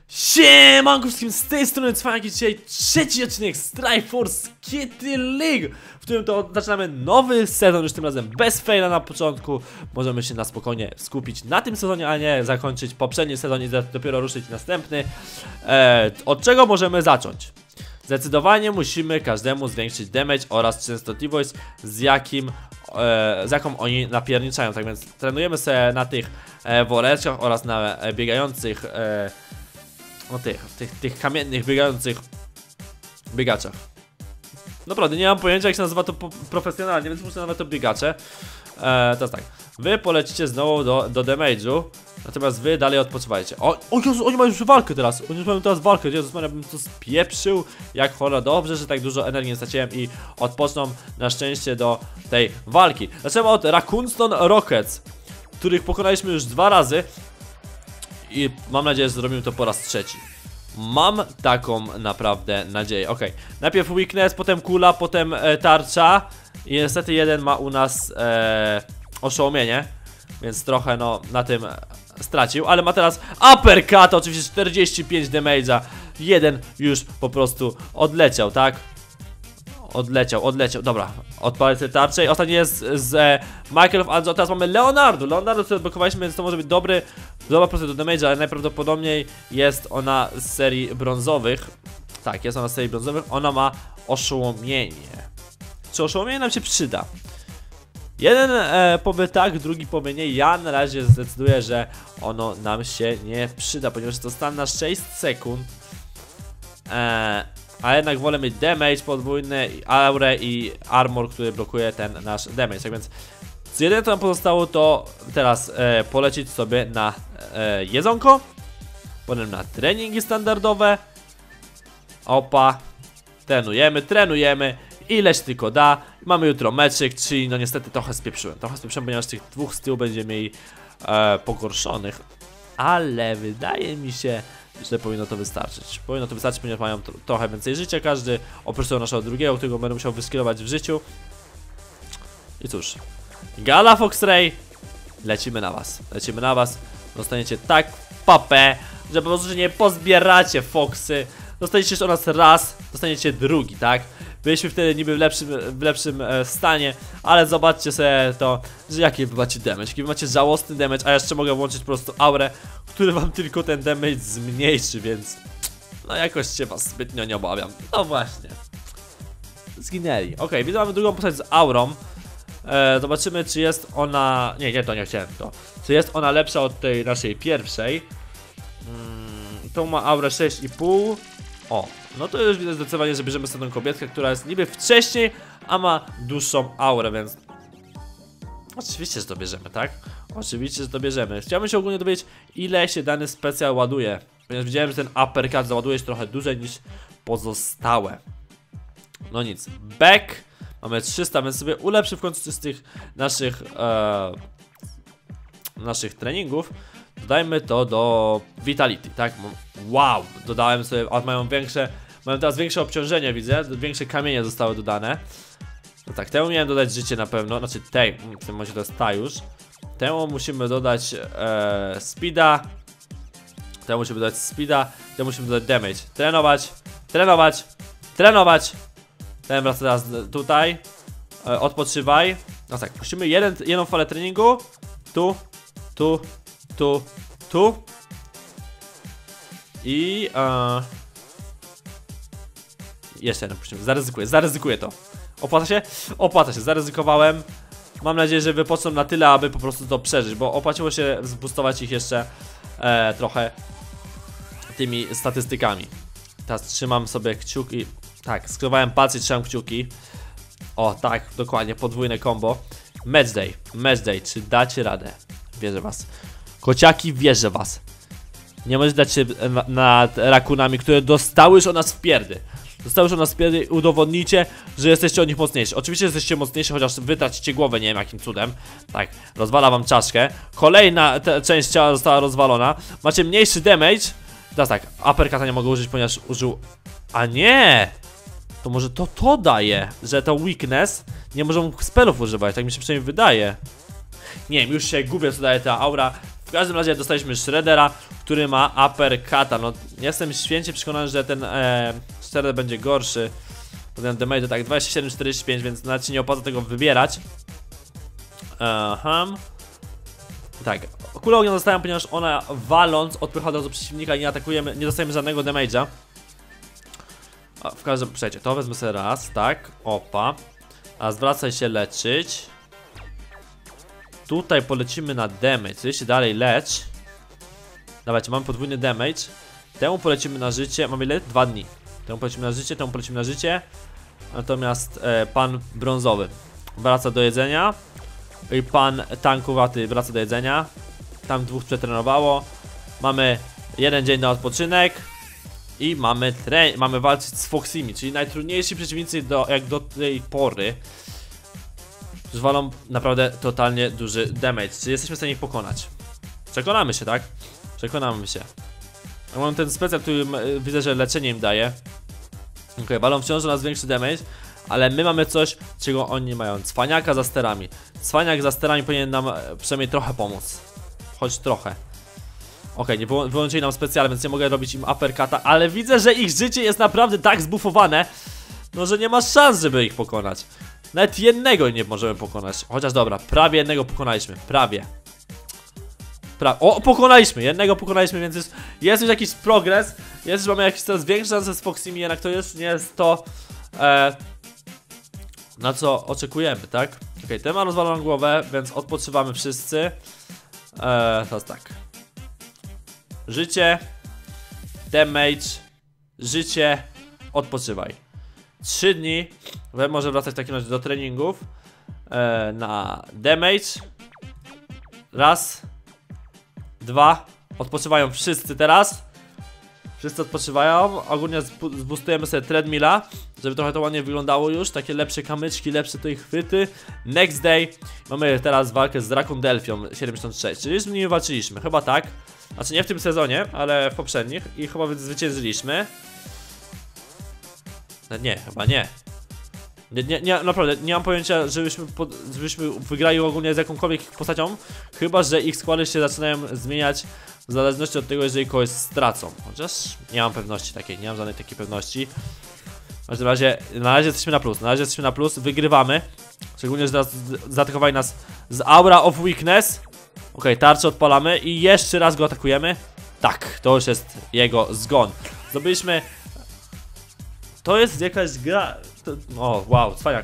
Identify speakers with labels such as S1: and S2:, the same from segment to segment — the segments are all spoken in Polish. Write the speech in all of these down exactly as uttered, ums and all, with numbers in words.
S1: Siemanko wszystkim, z tej strony Cwaniaki, dzisiaj trzeci odcinek Strikeforce Kitty League, w którym to zaczynamy nowy sezon, już tym razem bez faila na początku. Możemy się na spokojnie skupić na tym sezonie, a nie zakończyć poprzedni sezon i dopiero ruszyć następny. eee, Od czego możemy zacząć? Zdecydowanie musimy każdemu zwiększyć damage oraz częstotliwość, z jakim e, z jaką oni napierniczają. Tak więc trenujemy sobie na tych e, woreczkach oraz na e, biegających e, no tych, tych, tych kamiennych, biegających biegaczach. Naprawdę, nie mam pojęcia, jak się nazywa to profesjonalnie, więc muszę nawet to biegacze. Eee, teraz tak, wy polecicie znowu do, do damage'u, natomiast wy dalej odpoczywajcie. O, o Jezu, oni mają już walkę teraz, oni już mają teraz walkę. Jezus Maria, bym to spieprzył jak cholera. Dobrze, że tak dużo energii nie straciłem i odpoczną na szczęście do tej walki. Zaczynamy od Raccoonstone Rockets, których pokonaliśmy już dwa razy. I mam nadzieję, że zrobimy to po raz trzeci. Mam taką naprawdę nadzieję. Ok, najpierw weakness, potem kula, potem e, tarcza. I niestety jeden ma u nas e, oszołomienie, więc trochę no na tym stracił. Ale ma teraz uppercut, oczywiście czterdzieści pięć damage'a. Jeden już po prostu odleciał, tak? Odleciał, odleciał, dobra. Odpalę sobie tarczę i ostatni jest z e, Michael of Anjo. Teraz mamy Leonardo. Leonardo, który odblokowaliśmy, więc to może być dobry, dobra proces do damage, ale najprawdopodobniej jest ona z serii brązowych. Tak, jest ona z serii brązowych. Ona ma oszołomienie. Czy oszołomienie nam się przyda? Jeden e, powie tak, drugi powie nie. Ja na razie zdecyduję, że ono nam się nie przyda, ponieważ to stan na sześć sekund. Eee... A jednak wolę mieć damage podwójny, aurę i armor, który blokuje ten nasz damage. Tak więc z jedyne co nam pozostało, to teraz e, polecieć sobie na e, jedzonko, potem na treningi standardowe. Opa, trenujemy, trenujemy, ileś tylko da. Mamy jutro meczyk, czyli no niestety trochę spieprzyłem. Trochę spieprzyłem, ponieważ tych dwóch z tyłu będziemy mieli e, pogorszonych. Ale wydaje mi się, że powinno to wystarczyć. Powinno to wystarczyć, ponieważ mają to, trochę więcej życia każdy, oprócz tego naszego drugiego, którego będę musiał wyskierować w życiu. I cóż, Gala Foxray, lecimy na was, lecimy na was. Dostaniecie tak w papę, że po prostu nie pozbieracie Foxy. Dostaniecie jeszcze o nas raz, dostaniecie drugi, tak? Byliśmy wtedy niby w lepszym, w lepszym e, stanie, ale zobaczcie sobie to, że jaki wy macie damage, jaki wy macie żałosny damage, a jeszcze mogę włączyć po prostu aurę, który wam tylko ten damage zmniejszy, więc no jakoś się was zbytnio nie obawiam. No właśnie, zginęli. Ok, widzę, mamy drugą postać z aurą. e, Zobaczymy, czy jest ona, nie, nie, to nie chciałem to, czy jest ona lepsza od tej naszej pierwszej. hmm, Tą ma aurę sześć i pół. O, no to już widać zdecydowanie, że bierzemy sobie tą kobietkę, która jest niby wcześniej, a ma dłuższą aurę, więc oczywiście, że to bierzemy, tak? Oczywiście, że to bierzemy. Chciałbym się ogólnie dowiedzieć, ile się dany specjal ładuje, ponieważ widziałem, że ten uppercut załaduje się trochę dłużej niż pozostałe. No nic, back mamy trzysta, więc sobie ulepszy w końcu z tych naszych e, naszych treningów. Dodajmy to do Vitality, tak? Wow, dodałem sobie, a mają większe, mają teraz większe obciążenie, widzę, większe kamienie zostały dodane. No tak, temu miałem dodać życie na pewno, znaczy tej, w tym momencie to jest ta już. Temu musimy dodać e, speeda, temu musimy dodać speeda, temu musimy dodać damage. Trenować, trenować, trenować. Ten wraca teraz tutaj, e, odpoczywaj. No tak, musimy jeden, jedną falę treningu, tu, tu, tu, tu i uh, jeszcze jeden puścimy, zaryzykuję, zaryzykuję to. Opłaca się? Opłaca się, zaryzykowałem. Mam nadzieję, że wypoczną na tyle, aby po prostu to przeżyć, bo opłaciło się zboostować ich jeszcze e, trochę tymi statystykami. Teraz trzymam sobie kciuki. Tak, skrywałem palce i trzymam kciuki. O tak, dokładnie, podwójne combo. Match day, match day, czy dacie radę? Wierzę was. Kociaki, wierzę was. Nie możecie dać się nad rakunami, które dostały już o nas wpierdy. Dostały już o nas wpierdy i udowodnicie, że jesteście od nich mocniejsi. Oczywiście jesteście mocniejsi, chociaż wy tracicie głowę, nie wiem jakim cudem. Tak, rozwala wam czaszkę. Kolejna część ciała została rozwalona. Macie mniejszy damage. Teraz tak, uppercuta nie mogę użyć, ponieważ użył... A nie! To może to to daje, że to weakness nie możemy spellów używać, tak mi się przynajmniej wydaje. Nie wiem, już się gubię, co daje ta aura. W każdym razie dostaliśmy Shreddera, który ma uppercuta. No, jestem święcie przekonany, że ten e, Shredder będzie gorszy. Potem damage tak dwadzieścia siedem czterdzieści pięć, więc nawet się nie opłaca tego wybierać. Aha. Tak, kule ognia zostają, ponieważ ona waląc odpycha do przeciwnika i nie atakujemy, nie dostajemy żadnego damage'a. W każdym, przejdzie, to wezmę sobie raz, tak, opa. A zwracaj się leczyć. Tutaj polecimy na damage, czyli się dalej lecz. Dawajcie, mamy podwójny damage. Temu polecimy na życie, mamy ile? Dwa dni. Temu polecimy na życie, temu polecimy na życie. Natomiast e, pan brązowy wraca do jedzenia. I pan tankowaty wraca do jedzenia. Tam dwóch przetrenowało. Mamy jeden dzień na odpoczynek. I mamy mamy walczyć z Foxymi, czyli najtrudniejsi przeciwnicy do, jak do tej pory. Zwalą naprawdę totalnie duży damage. Czy jesteśmy w stanie ich pokonać? Przekonamy się, tak? Przekonamy się. Mam ten specjal, który widzę, że leczenie im daje. Ok, walą wciąż do nas większy damage. Ale my mamy coś, czego oni nie mają. Cwaniaka za sterami. Cwaniak za sterami powinien nam przynajmniej trochę pomóc. Choć trochę. Ok, nie wyłączyli nam specjale, więc nie mogę robić im uppercuta. Ale widzę, że ich życie jest naprawdę tak zbufowane, no że nie ma szans, żeby ich pokonać. Nawet jednego nie możemy pokonać. Chociaż dobra, prawie jednego pokonaliśmy. Prawie. Pra o, pokonaliśmy, jednego pokonaliśmy, więc jest, jest już jakiś progres. Jest już mamy jakieś coraz większe szanse z Foxymi, jednak to już nie jest to e, na co oczekujemy, tak? Ok, ten ma rozwaloną głowę, więc odpoczywamy wszyscy. e, Teraz tak. Życie, damage, życie, odpoczywaj. Trzy dni, może wracać w takim razie do treningów. e, Na damage. Raz. Dwa. Odpoczywają wszyscy teraz. Wszyscy odpoczywają. Ogólnie zboostujemy sobie treadmilla, żeby trochę to ładnie wyglądało już. Takie lepsze kamyczki, lepsze tutaj chwyty. Next day. Mamy teraz walkę z Dracondelfią siedemdziesiąt sześć. Czyli z nimi walczyliśmy, chyba tak. Znaczy nie w tym sezonie, ale w poprzednich. I chyba zwyciężyliśmy. No nie, chyba nie. Nie, nie, nie, naprawdę, nie mam pojęcia, żebyśmy, pod, żebyśmy wygrali ogólnie z jakąkolwiek postacią. Chyba że ich składy się zaczynają zmieniać w zależności od tego, jeżeli kogoś stracą. Chociaż nie mam pewności takiej, nie mam żadnej takiej pewności. W każdym razie, na razie jesteśmy na plus, na razie jesteśmy na plus, wygrywamy. Szczególnie, że teraz zaatakowali nas z Aura of Weakness. Ok, tarczę odpalamy i jeszcze raz go atakujemy. Tak, to już jest jego zgon. Zdobyliśmy... To jest jakaś gra... To... O, wow, cwaniak.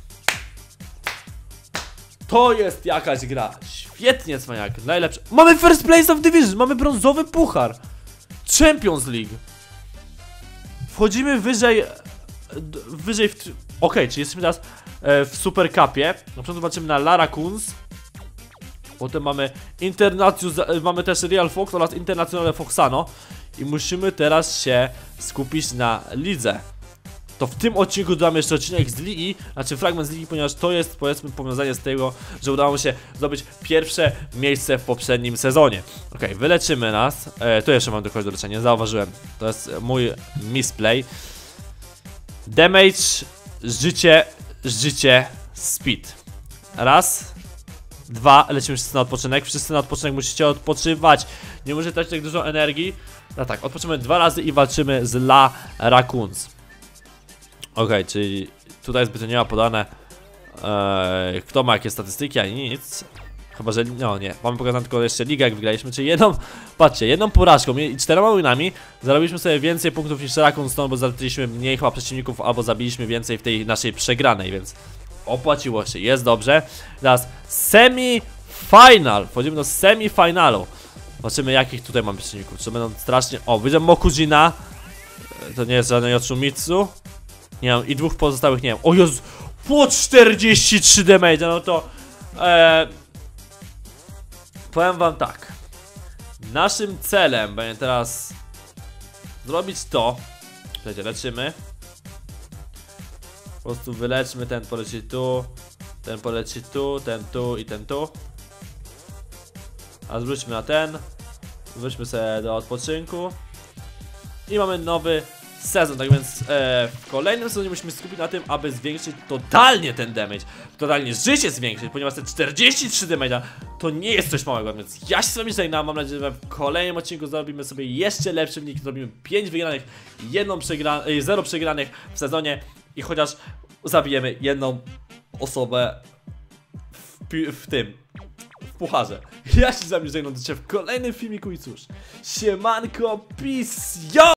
S1: To jest jakaś gra. Świetnie, cwaniak, najlepszy. Mamy first place of division, mamy brązowy puchar. Champions League. Wchodzimy wyżej... Wyżej w... Ok, czyli jesteśmy teraz e, w Super Cupie. Na początku zobaczymy na Lara Kunz. Potem mamy Internacjus, mamy też Real Fox oraz Internationale Foxano. I musimy teraz się skupić na lidze. To w tym odcinku dodamy jeszcze odcinek z ligi, znaczy fragment z ligi, ponieważ to jest, powiedzmy, powiązanie z tego, że udało mi się zdobyć pierwsze miejsce w poprzednim sezonie. Ok, wyleczymy nas. E, tu jeszcze mam do kogoś do leczenia, zauważyłem. To jest mój misplay. Damage, życie, życie, speed. Raz. Dwa, lecimy wszyscy na odpoczynek. Wszyscy na odpoczynek musicie odpoczywać. Nie możecie tracić tak dużo energii. No tak, odpoczymy dwa razy i walczymy z La Raccoons. Ok, czyli tutaj zbyt nie ma podane ee, kto ma jakie statystyki, ani nic. Chyba, że no nie, mamy pokazane tylko jeszcze ligę, jak wygraliśmy, czyli jedną, patrzcie, jedną porażką i czterema winami zarobiliśmy sobie więcej punktów niż Raccoon Stone, bo zaliczyliśmy mniej chyba przeciwników, albo zabiliśmy więcej w tej naszej przegranej, więc opłaciło się, jest dobrze. Teraz semi-final, wchodzimy do semi-finalu. Zobaczymy, jakich tutaj mamy przeciwników, czy będą strasznie... O, widzę Mokujina, to nie jest żaden Yoshimitsu. Nie wiem, i dwóch pozostałych nie wiem. O Jezu, po czterdzieści trzy damage, no to e, powiem wam tak. Naszym celem będzie teraz zrobić to. Słuchajcie, leczymy. Po prostu wyleczmy, ten poleci tu, ten poleci tu, ten tu i ten tu. A zwróćmy na ten. Wróćmy sobie do odpoczynku. I mamy nowy sezon. Tak więc e, w kolejnym sezonie musimy skupić na tym, aby zwiększyć totalnie ten damage, totalnie życie zwiększyć, ponieważ te czterdzieści trzy damage'a to nie jest coś małego, więc ja się z wami żegnam. Mam nadzieję, że w kolejnym odcinku zrobimy sobie jeszcze lepszy wynik, zrobimy pięć wygranych, jedną przegra zero przegranych w sezonie i chociaż zabijemy jedną osobę w, w tym, w pucharze. Ja się z wami żegnam, do ciebie w kolejnym filmiku i cóż, siemanko, peace, yo!